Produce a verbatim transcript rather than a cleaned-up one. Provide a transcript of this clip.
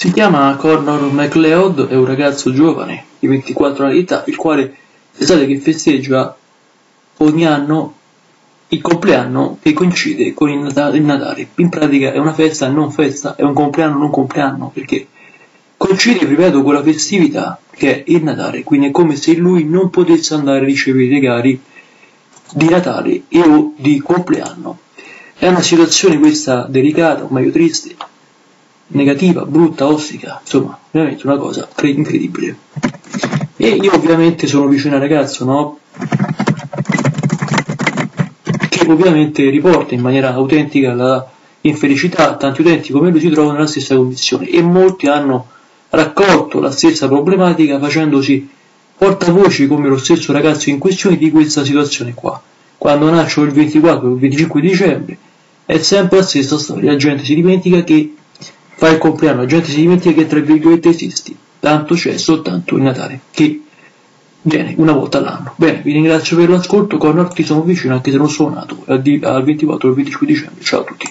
Si chiama Conor McLeod, è un ragazzo giovane di ventiquattro anni di età, il quale pensate che festeggia ogni anno il compleanno che coincide con il Natale. Il Natale. In pratica è una festa non festa, è un compleanno non compleanno, perché coincide, ripeto, con la festività che è il Natale, quindi è come se lui non potesse andare a ricevere i regali di Natale e o di compleanno. È una situazione questa delicata, o meglio triste, negativa, brutta, ostica, insomma, veramente una cosa incredibile. E io ovviamente sono vicino al ragazzo, no? Che ovviamente riporta in maniera autentica la infelicità, tanti utenti come lui si trovano nella stessa condizione e molti hanno raccolto la stessa problematica facendosi portavoci come lo stesso ragazzo in questione di questa situazione qua. Quando nasce il ventiquattro o il venticinque di dicembre è sempre la stessa storia, la gente si dimentica che fa il compleanno, la gente si dimentica che tra virgolette esisti, tanto c'è soltanto il Natale, che viene una volta all'anno. Bene, vi ringrazio per l'ascolto, Conor, ti sono vicino anche se non sono nato al ventiquattro o il venticinque dicembre, ciao a tutti.